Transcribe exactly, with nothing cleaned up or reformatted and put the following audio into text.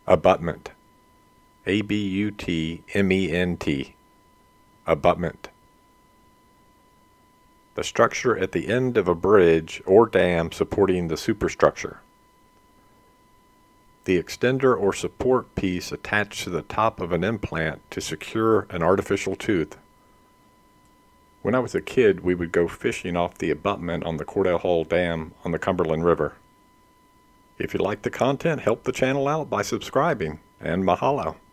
Abutment. A B U T M E N T. Abutment. The structure at the end of a bridge or dam supporting the superstructure. The extender or support piece attached to the top of an implant to secure an artificial tooth. When I was a kid, we would go fishing off the abutment on the Cordell Hull Dam on the Cumberland River. If you like the content, help the channel out by subscribing, and mahalo.